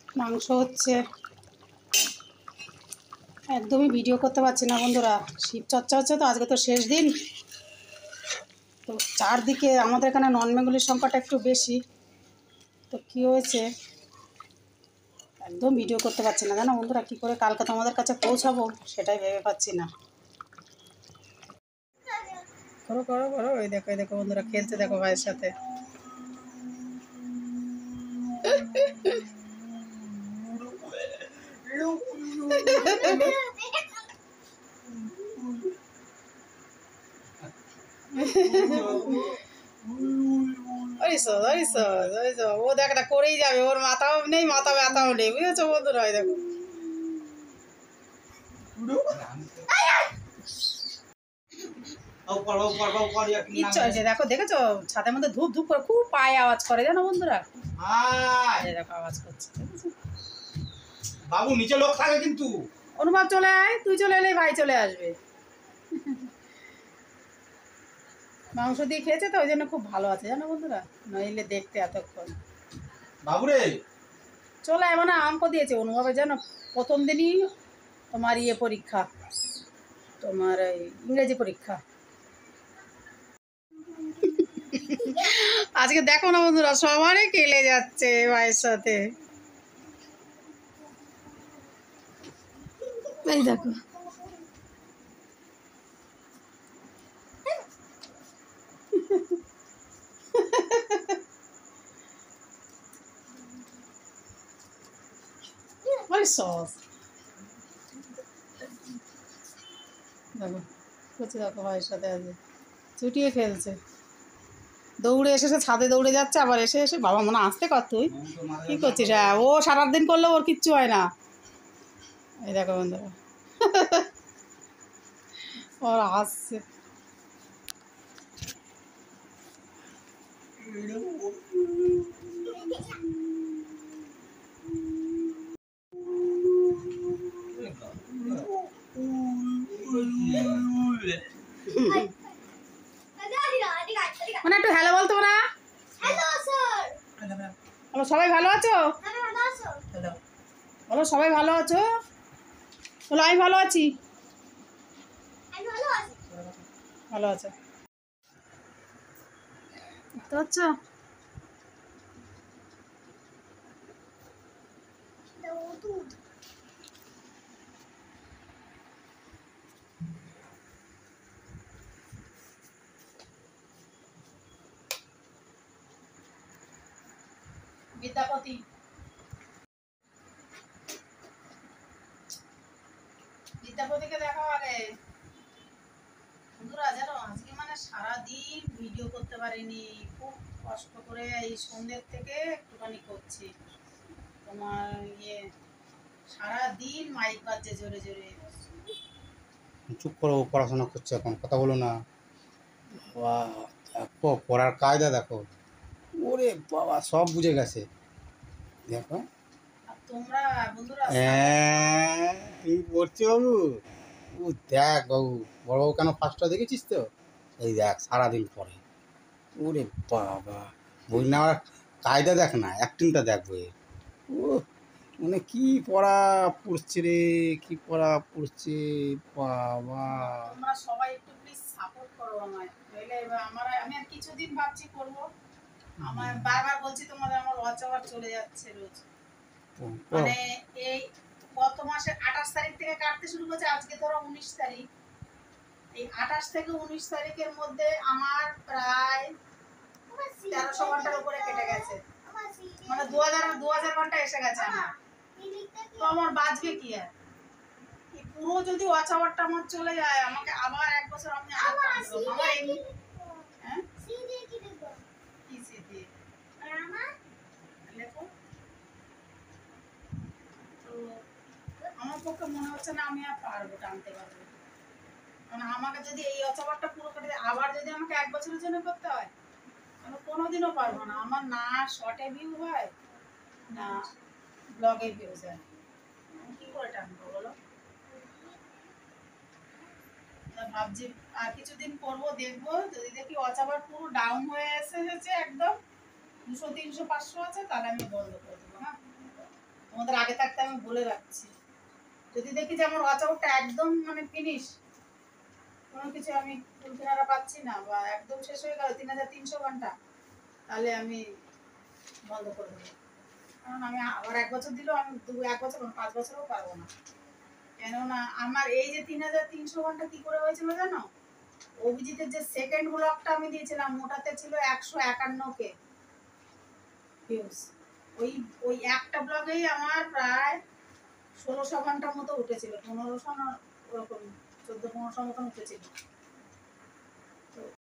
মাংস হচ্ছে, একদমই ভিডিও করতে পারছি না বন্ধুরা, শিব চর্চা হচ্ছে তো, আজকে তো শেষ দিন। তো চারদিকে আমাদের এখানে নন বেঙ্গলির সংখ্যাটা একটু বেশি, তো কী হয়েছে একদম ভিডিও করতে পারছি না জানো বন্ধুরা, কী করে কালকে তোমাদের কাছে পৌঁছাবো সেটাই ভেবে পাচ্ছি না। করো করো করো, এই দেখো বন্ধুরা খেলছে, দেখো ভাইয়ের সাথে। ও দেখ না করেই যাবে, ওর মাথাও নেই, মাথা ব্যথাও নেই, বুঝেছো বন্ধুরা? দেখো দেখো, দেখেছো ছাদের মধ্যে ধূপ ধূপ করে খুব পায়ে আওয়াজ করে জানো বন্ধুরা, দেখো আওয়াজ করছে। বাবু নিচে লোক থাকে কিন্তু। অনুভব চলে আয়, তুই চলে এলেই ভাই চলে আসবে। মাংস দিয়ে খেয়েছে তো ওই জন্য খুব ভালো আছে জানো বন্ধুরা, নইলে দেখতে এতক্ষণ। বাবুরে চলে আয়, মানে অঙ্ক দিয়েছে অনুভবের জানো, প্রথম দিনই তোমার পরীক্ষা, তোমার এই ইংরেজি পরীক্ষা। আজকে দেখো না বন্ধুরা, সবারই খেলে যাচ্ছে ভাইয়ের সাথে, এই দেখো। সস দেখো করছে, দেখো ভাইয়ের সাথে আছে, চুটিয়ে খেলছে, দৌড়ে এসে ছাদে দৌড়ে যাচ্ছে, আবার এসে এসে বাবা মনে আসতে কর, তুই কী করছিস? হ্যাঁ, ও সারাদিন করলেও ওর কিচ্ছু হয় না। এই দেখো বন্ধুরা, ওর আসছে। মানে একটু হ্যালো বলতো না? বলো সবাই ভালো আছো? বলো সবাই ভালো আছো? বলো আমি ভালো আছি। ভালো আছে দেখতে পাচ্ছ? বিদ্যাপতি, বিদ্যাপতিকে দেখাও আগে বন্ধুরা। জানো আজকে মানে সারাদিন ভিডিও করতে পারিনি, খুব কষ্ট করে এই সন্ধ্যের থেকে একটুখানি করছি। তোমার সারাদিন মাইক বাজছে জোরে জোরে। চুপ করো, পড়াশোনা করছে এখন, কথা বলো না। দেখো পড়ার কায়দা দেখো, ওরে বাবা সব বুঝে গেছে দেখো। আর তোমরা বন্ধুরা তুমি পড়ছি বাবু, ও দেখ বাবু, বড়বাবু কেন ফার্স্টটা দেখেছিস তো? এই দেখ সারাদিন পড়ে, ওরে বাবা বই নেওয়ার কায়দা দেখ না, অ্যাক্টিংটা দেখ বইয়ের। ও মানে কি পড়া পড়ছে রে, কি পড়া পড়ছে বাবা। তোমরা সবাই একটু প্লিজ সাপোর্ট করো আমায়, নইলে আমি আর কিছুদিন ভাবছি করবো। আমার বারবার বলছি তোমাদের, আমার ওয়াচ আওয়ার চলে যাচ্ছে রোজ। মানে এই গত মাসের 28 তারিখ থেকে কাটতে শুরু করেছে, আজকে ধরো 19 তারিখ, এই 28 থেকে 19 তারিখের মধ্যে আমার প্রায় 1300 ঘন্টার উপরে কেটে গেছে, মানে 2000 ঘন্টা এসে গেছে আমার। তো আমার বাঁচবে কি আর? পুরো যদি ওয়াচ আওয়ারটা আমার চলে যায়, আমাকে আবার 1 বছর আমি আমার এমনি হ্যাঁ সি দিয়ে কি দেখব, কি সি দিয়ে আর আমার লেখো। তো আমার পক্ষে মনে হচ্ছে না আমি আর পারবো, টানতে পারবো। কারণ আমাকে যদি এই ওয়াচ আওয়ারটা পুরো কেটে যায়, আবার যদি আমাকে 1 বছরের জন্য করতে হয়, আমি কোনোদিনও পারবো না। আমার না শর্টে ভিউ হয়, না ব্লগে ভিউজ হয়, কি করে টানবো বলো? ভাবছি আর কিছুদিন করবো, দেখবো যদি দেখি ওয়াচ আওয়ার পুরো ডাউন হয়ে এসেছে, একদম 200 300 500 আছে, তাহলে আমি বন্ধ করে দেবো। হ্যাঁ, তোমাদের আগে থাকতে আমি বলে রাখছি, যদি দেখি যে আমার ওয়াচ আউটটা একদম মানে ফিনিশ, কোনো কিছু আমি কুলকিনারা পাচ্ছি না বা একদম শেষ হয়ে গেল 3300 ঘন্টা, তাহলে আমি বন্ধ করে দেবো। কারণ আমি আবার 1 বছর দিলেও আমি 1 বছর 5 বছরও পারবো না। কেননা আমার এই যে 3300 ঘন্টা কি করে হয়েছিল জানো? অভিজিতের যে সেকেন্ড ব্লগটা আমি দিয়েছিলাম ওটাতে ছিল 151K ভিউজ। ওই ওই একটা ব্লগেই আমার প্রায় 1600 ঘন্টার মতো উঠেছিল, 1500 না ওরকম 1400-1500 মতন উঠেছিল।